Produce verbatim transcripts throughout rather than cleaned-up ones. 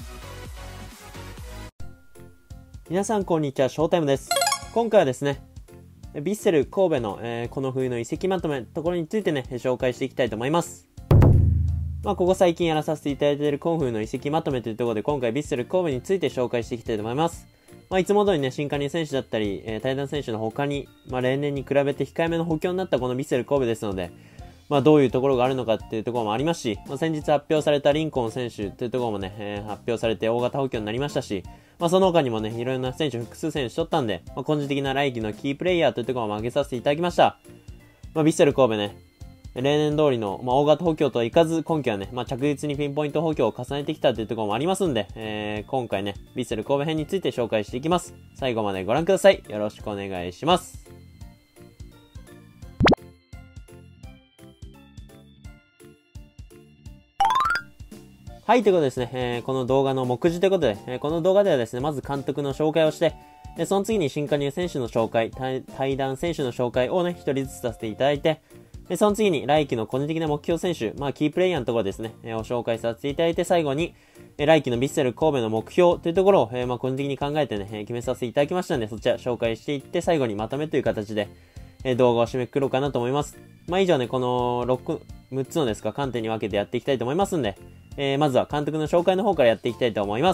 皆さんこんにちは、ショータイムです。今回はですね、ヴィッセル神戸の、えー、この冬の移籍まとめところについてね、紹介していきたいと思います。まあ、ここ最近やらさせていただいている今冬の移籍まとめというところで、今回ヴィッセル神戸について紹介していきたいと思います。まあ、いつも通りね、新加入選手だったり、えー、対談選手の他に、まあ、例年に比べて控えめの補強になったこのヴィッセル神戸ですので、まあ、どういうところがあるのかっていうところもありますし、まあ、先日発表されたリンコン選手というところもね、えー、発表されて大型補強になりましたし、まあ、その他にもね、いろいろな選手、複数選手取ったんで、まあ、個人的な来季のキープレイヤーというところも挙げさせていただきました。まあ、ヴィッセル神戸ね、例年通りの、まあ、大型補強とはいかず、今季はね、まあ、着実にピンポイント補強を重ねてきたというところもありますんで、えー、今回ね、ヴィッセル神戸編について紹介していきます。最後までご覧ください。よろしくお願いします。はい、ということでですね、えー、この動画の目次ということで、えー、この動画ではですね、まず監督の紹介をして、でその次に新加入選手の紹介、対、対談選手の紹介をね、一人ずつさせていただいて、でその次に来季の個人的な目標選手、まあ、キープレイヤーのところですね、えー、を紹介させていただいて、最後に、えー、来季のヴィッセル神戸の目標というところを、えーまあ、個人的に考えてね、えー、決めさせていただきましたので、そちら紹介していって、最後にまとめという形で、えー、動画を締めくくろうかなと思います。まあ、以上ね、このろく、むっつのですか、観点に分けてやっていきたいと思いますんで、えー、まずは監督の紹介の方からやっていきたいと思います。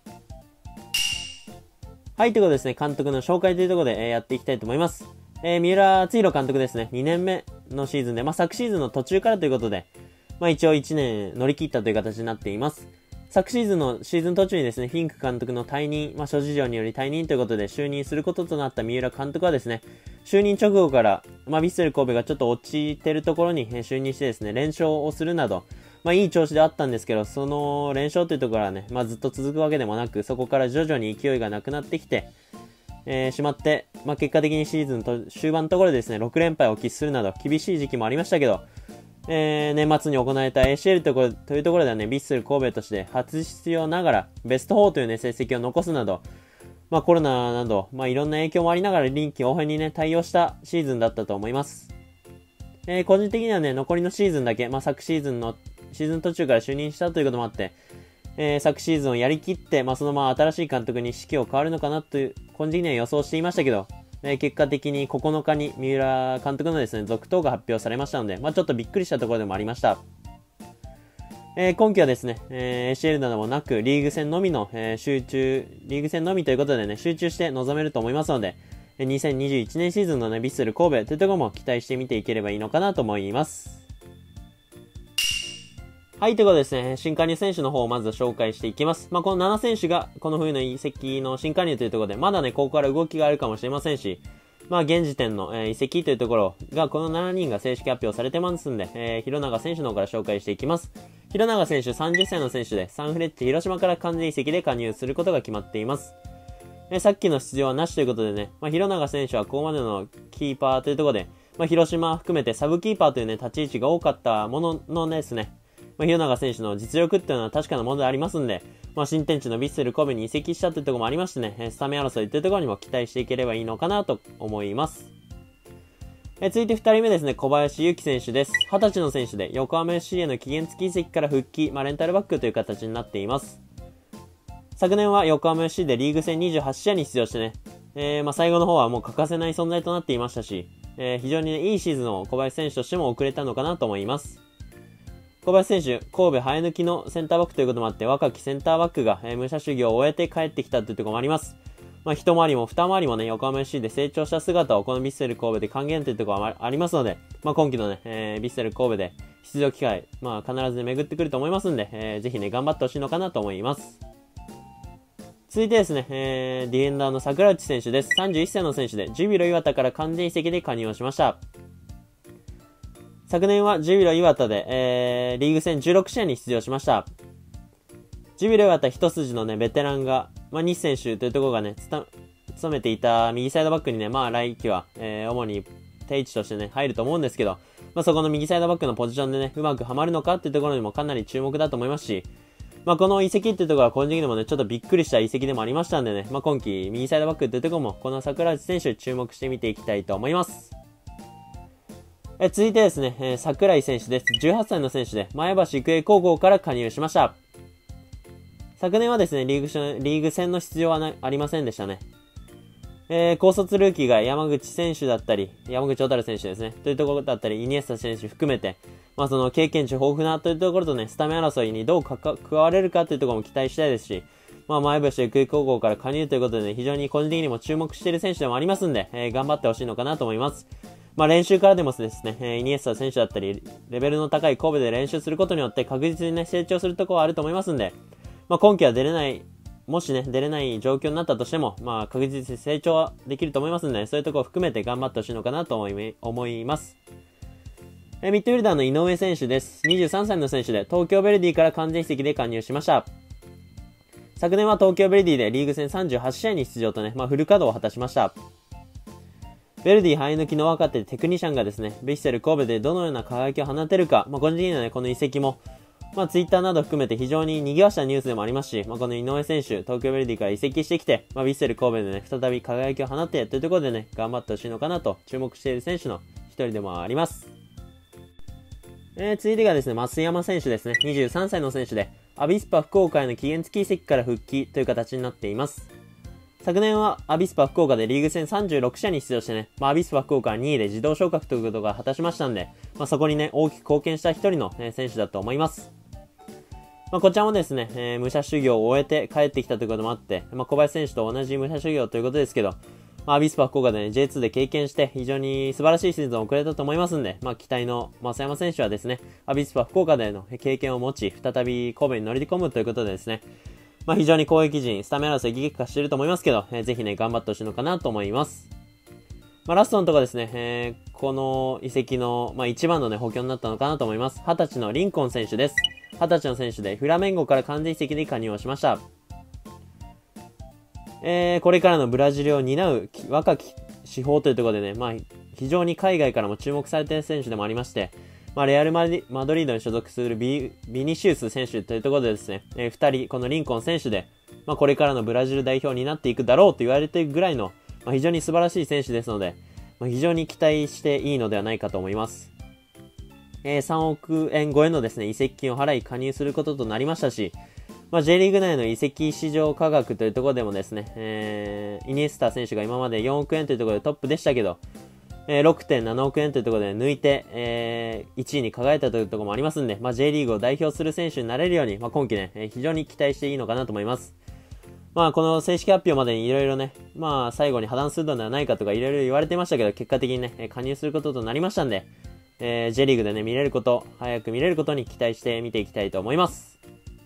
はい、ということでですね、監督の紹介というところで、えー、やっていきたいと思います。えー、三浦敦弘監督ですね、にねんめのシーズンで、まあ、昨シーズンの途中からということで、まあ、一応いちねん乗り切ったという形になっています。昨シーズンのシーズン途中にですね、フィンク監督の退任、まあ、諸事情により退任ということで就任することとなった三浦監督はですね、就任直後から、まあ、ヴィッセル神戸がちょっと落ちてるところに、えー、就任してですね、連勝をするなど、まあいい調子であったんですけど、その連勝というところはね、まあずっと続くわけでもなく、そこから徐々に勢いがなくなってきて、えー、しまって、まあ結果的にシーズンと終盤のところでですね、ろくれんぱいを喫するなど、厳しい時期もありましたけど、えー、年末に行われた エーシーエル というところというところではね、ヴィッセル神戸として初出場ながら、ベストよんというね、成績を残すなど、まあコロナなど、まあいろんな影響もありながら臨機応変にね、対応したシーズンだったと思います。えー、個人的にはね、残りのシーズンだけ、まあ昨シーズンのシーズン途中から就任したということもあって、えー、昨シーズンをやりきって、まあ、そのまま新しい監督に指揮を変わるのかなという、個人的には予想していましたけど、えー、結果的にここのかに三浦監督のですね、続投が発表されましたので、まあ、ちょっとびっくりしたところでもありました。えー、今季はですね、えー、エーシーエル などもなく、リーグ戦のみの、えー、集中、リーグ戦のみということでね、集中して臨めると思いますので、にせんにじゅういちねんシーズンのね、ヴィッセル神戸というところも期待してみていければいいのかなと思います。はい、ということでですね、新加入選手の方をまず紹介していきます。まあ、このなな選手が、この冬の移籍の新加入というところで、まだね、ここから動きがあるかもしれませんし、まあ、現時点の、えー、移籍というところが、このななにんが正式発表されてますんで、えー、広永選手の方から紹介していきます。広永選手さんじゅっさいの選手で、サンフレッチェ広島から完全移籍で加入することが決まっています。えー、さっきの出場はなしということでね、まあ、広永選手はここまでのキーパーというところで、まあ、広島含めてサブキーパーというね、立ち位置が多かったもののですね、まあ、広永選手の実力っていうのは確かなものでありますんで、まあ、新天地のヴィッセル神戸に移籍したというところもありましてね、スタメン争いというところにも期待していければいいのかなと思います。え続いてふたりめですね、小林祐希選手です。はたちの選手で、横浜 エフシー への期限付き移籍から復帰、まあ、レンタルバックという形になっています。昨年は横浜 エフシー でリーグ戦にじゅうはちしあいに出場してね、えー、まあ最後の方はもう欠かせない存在となっていましたし、えー、非常に、ね、いいシーズンを小林選手としても送れたのかなと思います。小林選手、神戸生え抜きのセンターバックということもあって、若きセンターバックが、えー、武者修行を終えて帰ってきたというところもあります。まあ、一回りも二回りもね、横浜 エフシー で成長した姿をこのヴィッセル神戸で還元というところがありますので、まあ、今季のね、えー、ヴィッセル神戸で出場機会、まあ、必ずね、巡ってくると思いますんで、えー、ぜひね、頑張ってほしいのかなと思います。続いてですね、えー、ディフェンダーの桜内選手です。さんじゅういっさいの選手で、ジュビロ磐田から完全移籍で加入をしました。昨年はジュビロ磐田で、えー、リーグ戦じゅうろくしあいに出場しました。ジュビロ磐田一筋のね、ベテランが、まあ、西選手というところがね、つた、務めていた右サイドバックにね、まあ来季は、えー、主に定位置としてね、入ると思うんですけど、まあそこの右サイドバックのポジションでね、うまくはまるのかっていうところにもかなり注目だと思いますし、まあこの移籍っていうところは個人的にもね、ちょっとびっくりした移籍でもありましたんでね、まあ今季右サイドバックっていうところも、この桜内選手注目してみていきたいと思います。え続いてですね、えー、桜井選手です。じゅうはっさいの選手で、前橋育英高校から加入しました。 昨年はですね、リーグ戦、リーグ戦の出場はなありませんでしたね。えー、高卒ルーキーが山口選手だったり、山口蛍選手ですね、というところだったり、イニエスタ選手含めて、まあその経験値豊富なというところとね、スタメン争いにどうかか加われるかというところも期待したいですし、まあ前橋育英高校から加入ということでね、非常に個人的にも注目している選手でもありますんで、えー、頑張ってほしいのかなと思います。まあ練習からでもですね、えー、イニエスタ選手だったり、レベルの高い神戸で練習することによって確実にね、成長するところはあると思いますんで、まあ今季は出れない、もしね、出れない状況になったとしても、まあ確実に成長はできると思いますので、そういうところを含めて頑張ってほしいのかなと思い、思います。えミッドフィルダーの井上選手です。にじゅうさんさいの選手で、東京ヴェルディから完全移籍で加入しました。昨年は東京ヴェルディでリーグ戦さんじゅうはちしあいに出場とね、まあフル稼働を果たしました。ヴェルディ生え抜きの若手テクニシャンがですね、ヴィッセル神戸でどのような輝きを放てるか、まあ個人的にはね、この移籍も、まあ、ツイッターなど含めて非常に賑わしたニュースでもありますし、まあ、この井上選手、東京ヴェルディから移籍してきて、まあ、ヴィッセル神戸でね、再び輝きを放ってというところでね、頑張ってほしいのかなと注目している選手の一人でもあります。えー、続いてがですね、増山選手ですね、にじゅうさんさいの選手で、アビスパ福岡への期限付き移籍から復帰という形になっています。昨年はアビスパ福岡でリーグ戦さんじゅうろくしあいに出場してね、まあ、アビスパ福岡はにいで自動昇格ということが果たしましたんで、まあ、そこにね、大きく貢献した一人の、ね、選手だと思います。まあ、こちらもですね、えー、武者修行を終えて帰ってきたということもあって、まあ、小林選手と同じ武者修行ということですけど、まあ、アビスパ福岡でね、ジェイツー で経験して非常に素晴らしいシーズンを送れたと思いますんで、まあ、期待の増山選手はですね、アビスパ福岡での経験を持ち、再び神戸に乗り込むということでですね、まあ、非常に攻撃陣、スタメン争い激化していると思いますけど、えー、ぜひね、頑張ってほしいのかなと思います。まあ、ラストのところですね、えー、この移籍の、まあ、一番のね、補強になったのかなと思います。はたちのリンコン選手です。はたちの選手でフラメンゴから完全移籍で加入をしました。えー、これからのブラジルを担う若き司法というところでね、まあ、非常に海外からも注目されている選手でもありまして、まあ、レアルマドリードに所属する ビ, ビニシウス選手というところでですね、えー、ふたり、このリンコン選手で、まあ、これからのブラジル代表になっていくだろうと言われているぐらいの、まあ、非常に素晴らしい選手ですので、まあ、非常に期待していいのではないかと思います。えー、さんおくえん超えのですね、移籍金を払い加入することとなりましたし、まあ、J リーグ内の移籍市場価格というところでもですね、えー、イニエスタ選手が今までよんおくえんというところでトップでしたけど、えー、ろくてんななおくえんというところで抜いて、えー、いちいに輝いたというところもありますんで、まあ、J リーグを代表する選手になれるように、まあ、今季ね、えー、非常に期待していいのかなと思います。まあ、この正式発表までにいろいろね、まあ、最後に破談するのではないかとかいろいろ言われてましたけど、結果的にね、加入することとなりましたんで、えー、J リーグでね、見れること、早く見れることに期待して見ていきたいと思います。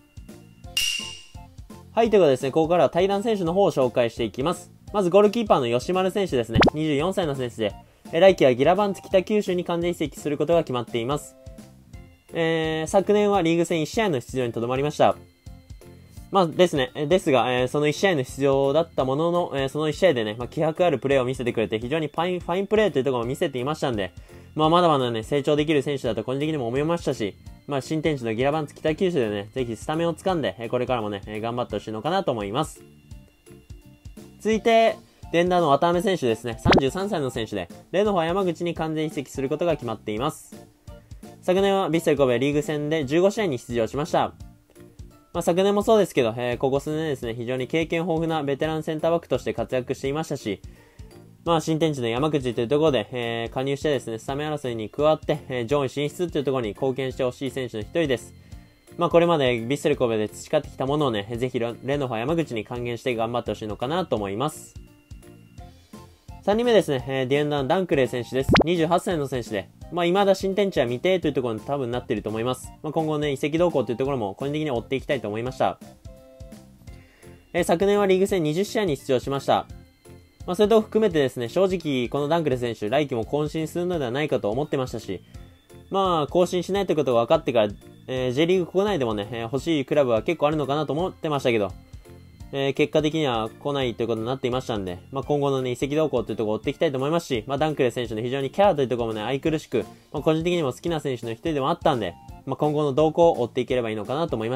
はい、ということでですね、ここからは対談選手の方を紹介していきます。まずゴールキーパーの吉丸選手ですね、にじゅうよんさいの選手で、来季はギラバンツ北九州に完全移籍することが決まっています。えー、昨年はリーグ戦いちしあいの出場にとどまりました。まあですね、ですが、えー、そのいちしあいの出場だったものの、えー、そのいちしあいでね、まあ、気迫あるプレーを見せてくれて、非常にファイン、ファインプレーというところを見せていましたんで、まあまだまだね、成長できる選手だと個人的にも思いましたし、まあ新天地のギラバンツ北九州でね、ぜひスタメンを掴んで、えー、これからもね、えー、頑張ってほしいのかなと思います。続いて、デンダーの渡辺選手ですね、さんじゅうさんさいの選手で、レノファ山口に完全移籍することが決まっています。昨年はヴィッセル神戸リーグ戦でじゅうごしあいに出場しました。まあ、昨年もそうですけど、えー、ここ数年ですね、非常に経験豊富なベテランセンターバックとして活躍していましたし、まあ、新天地の山口というところで、えー、加入してですね、スタメン争いに加わって、えー、上位進出というところに貢献してほしい選手の一人です。まあ、これまでヴィッセル神戸で培ってきたものをね、ぜひレノファ山口に還元して頑張ってほしいのかなと思います。さんにんめですね、えー、ディエンダン・ダンクレー選手です。にじゅうはっさいの選手で、まあ、未だ新天地は未定というところに多分なっていると思います。まあ、今後ね、移籍動向というところも個人的に追っていきたいと思いました。えー、昨年はリーグ戦にじゅっしあいに出場しました。まあ、それと含めてですね、正直、このダンクレー選手、来季も更新するのではないかと思ってましたし、まあ、更新しないということが分かってから、えー、J リーグ国内でもね、えー、欲しいクラブは結構あるのかなと思ってましたけど、えー、結果的には来ないということになっていましたんで、まあ、今後のね、移籍動向というところを追っていきたいと思いますし、まあ、ダンクレー選手の非常にキャラというところもね、愛くるしく、まあ、個人的にも好きな選手の一人でもあったんで、まあ、今後の動向を追っていければいいのかなと思いました。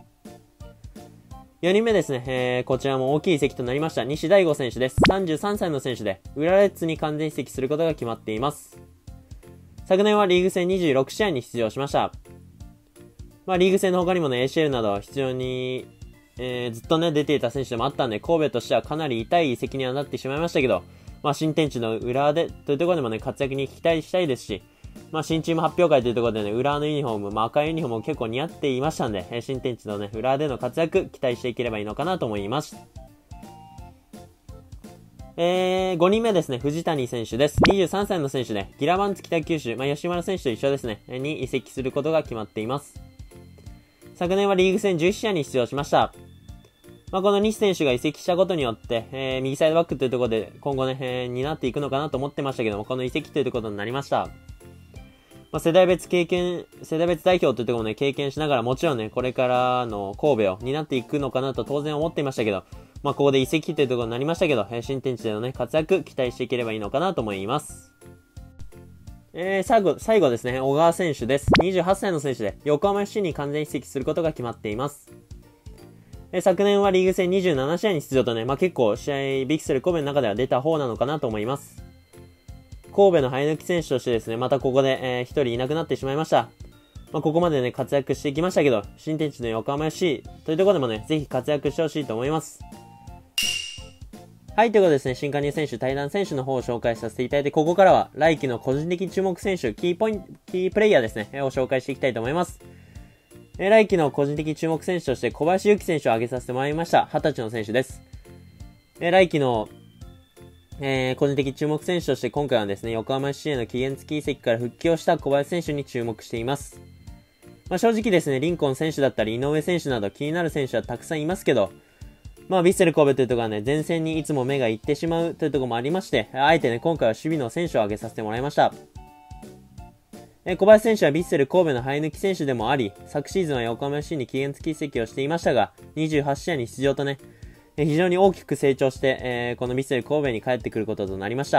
よにんめですね、えー、こちらも大きい移籍となりました、西大吾選手です。さんじゅうさんさいの選手で、浦和レッズに完全移籍することが決まっています。昨年はリーグ戦にじゅうろくしあいに出場しました。まあ、リーグ戦の他にもね、エーシーエル など非常にえー、ずっとね、出ていた選手でもあったんで、神戸としてはかなり痛い移籍にはなってしまいましたけど、まあ、新天地の浦和で、というところでもね、活躍に期待したいですし、まあ、新チーム発表会というところでね、浦和のユニフォーム、まあ、赤いユニフォームも結構似合っていましたんで、えー、新天地のね、浦和での活躍、期待していければいいのかなと思います。えー、ごにんめですね、藤谷選手です。にじゅうさんさいの選手で、ギラバンツ北九州、まあ、吉村選手と一緒ですね、に移籍することが決まっています。昨年はリーグ戦じゅういち試合に出場しました。まあ、この西選手が移籍したことによって、えー、右サイドバックというところで今後ね、えー、になっていくのかなと思ってましたけども、この移籍ということになりました。まあ、世代別経験、世代別代表というところもね、経験しながらもちろんね、これからの神戸を担っていくのかなと当然思っていましたけど、まあ、ここで移籍というところになりましたけど、えー、新天地でのね、活躍期待していければいいのかなと思います。えー、最後、最後ですね、小川選手です。にじゅうはっさいの選手で、横浜 エフシー に完全移籍することが決まっています。えー、昨年はリーグ戦にじゅうなな試合に出場とね、まあ、結構試合、ビックスル神戸の中では出た方なのかなと思います。神戸の生え抜き選手としてですね、またここで、えー、一人いなくなってしまいました。まあ、ここまでね、活躍してきましたけど、新天地の横浜 エフシー というところでもね、ぜひ活躍してほしいと思います。はい、ということでですね、新加入選手、対談選手の方を紹介させていただいて、ここからは、来季の個人的注目選手、キーポイント、キープレイヤーですね、を紹介していきたいと思います。えー、来季の個人的注目選手として、小林幸選手を挙げさせてもらいました。はたちの選手です。えー、来季の、えー、個人的注目選手として、今回はですね、横浜 エフシー への期限付き移籍から復帰をした小林選手に注目しています。まあ、正直ですね、リンコン選手だったり、井上選手など気になる選手はたくさんいますけど、まあ、ヴィッセル神戸というところはね、前線にいつも目が行ってしまうというところもありまして、あえてね、今回は守備の選手を挙げさせてもらいました。え小林選手はヴィッセル神戸の生え抜き選手でもあり、昨シーズンは横浜 エフシー に期限付き移籍をしていましたが、にじゅうはち試合に出場とね、え非常に大きく成長して、えー、このヴィッセル神戸に帰ってくることとなりました。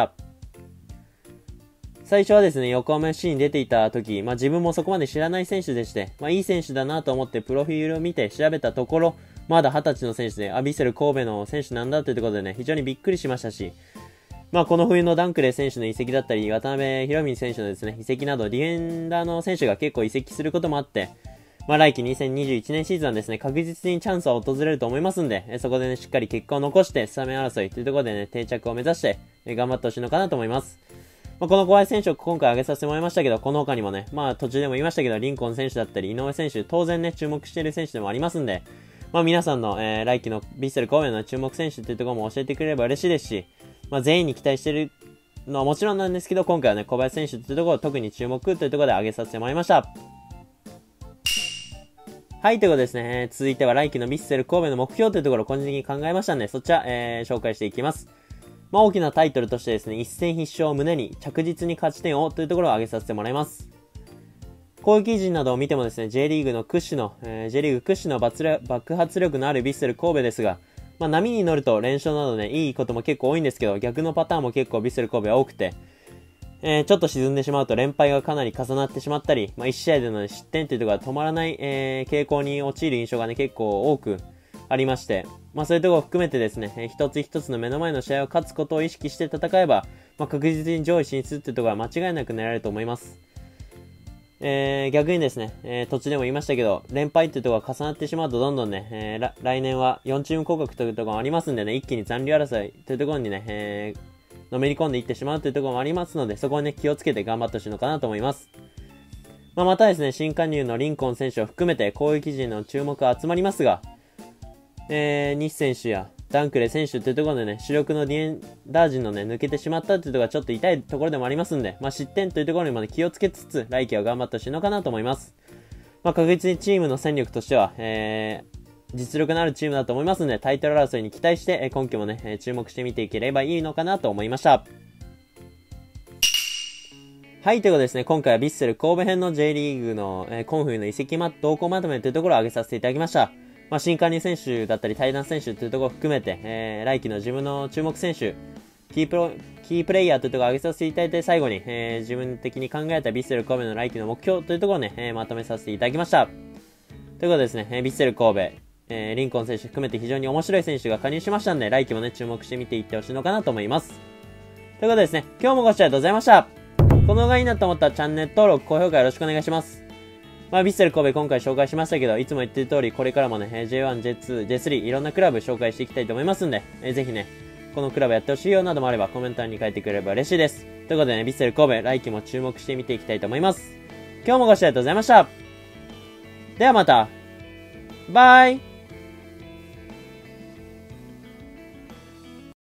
最初はですね、横浜 エフシー に出ていた時、まあ自分もそこまで知らない選手でして、まあいい選手だなと思ってプロフィールを見て調べたところ、まだはたちの選手で、あ、ヴィッセル神戸の選手なんだというところでね、非常にびっくりしましたし、まあこの冬のダンクレー選手の移籍だったり、渡辺博文選手のですね、移籍など、ディフェンダーの選手が結構移籍することもあって、まあ来季にせんにじゅういちねんシーズンはですね、確実にチャンスは訪れると思いますんで、そこでね、しっかり結果を残して、スタメン争いというところでね、定着を目指して、頑張ってほしいのかなと思います。まあ、この小林選手を今回挙げさせてもらいましたけど、この他にもね、まあ途中でも言いましたけど、リンコン選手だったり、井上選手、当然ね、注目している選手でもありますんで、まあ皆さんの、えー、来季のヴィッセル神戸の注目選手というところも教えてくれれば嬉しいですし、まあ全員に期待しているのはもちろんなんですけど、今回はね、小林選手というところを特に注目というところで挙げさせてもらいました。はい、ということですね、続いては来季のヴィッセル神戸の目標というところを個人的に考えましたので、そちら、えー、紹介していきます。まあ大きなタイトルとしてですね、一戦必勝を胸に着実に勝ち点をというところを挙げさせてもらいます。攻撃陣などを見てもですね、J リーグの屈指の、えー、J リーグ屈指の爆発力のあるヴィッセル神戸ですが、まあ波に乗ると連勝などね、いいことも結構多いんですけど、逆のパターンも結構ヴィッセル神戸は多くて、えー、ちょっと沈んでしまうと連敗がかなり重なってしまったり、まあいち試合での、ね、失点というところが止まらない、えー、傾向に陥る印象がね、結構多くありまして、まあそういうところを含めてですね、えー、一つ一つの目の前の試合を勝つことを意識して戦えば、まあ確実に上位進出というところは間違いなく狙えると思います。えー、逆にですね、えー、途中でも言いましたけど、連敗というところが重なってしまうとどんどんね、えー、来年はよんチーム降格というところもありますんでね、一気に残留争いというところにね、えー、のめり込んでいってしまうというところもありますので、そこをね、気をつけて頑張ってほしいのかなと思います。まあ、またですね、新加入のリンコン選手を含めて攻撃陣の注目が集まりますが、えー、西選手やダンクレ選手というところでね、主力のディエンダー陣のね、抜けてしまったというところがちょっと痛いところでもありますんで、まあ、失点というところにもね、気をつけつつ、来季は頑張ってほしいのかなと思います。まあ、確実にチームの戦力としては、えー、実力のあるチームだと思いますので、タイトル争いに期待して、えー、今季もね、えー、注目してみていければいいのかなと思いました。はい、ということですね、今回はヴィッセル神戸編の J リーグの、えー、今冬の移籍動向まとめというところを挙げさせていただきました。まあ、新加入選手だったり対談選手というところを含めて、えー、来季の自分の注目選手、キープロ、キープレイヤーというところを挙げさせていただいて、最後に、えー、自分的に考えたヴィッセル神戸の来季の目標というところをね、えー、まとめさせていただきました。ということでですね、えー、ヴィッセル神戸、えー、リンコン選手含めて非常に面白い選手が加入しましたので、来季もね、注目してみていってほしいのかなと思います。ということでですね、今日もご視聴ありがとうございました。この動画いいなと思ったらチャンネル登録、高評価よろしくお願いします。 まあ、ヴィッセル神戸今回紹介しましたけど、いつも言ってる通り、これからもね、ジェイワン、ジェイツー、ジェイスリー、いろんなクラブ紹介していきたいと思いますんで、えー、ぜひね、このクラブやってほしいよなどもあればコメント欄に書いてくれれば嬉しいです。ということでね、ヴィッセル神戸、来季も注目して見ていきたいと思います。今日もご視聴ありがとうございました。ではまた。バイ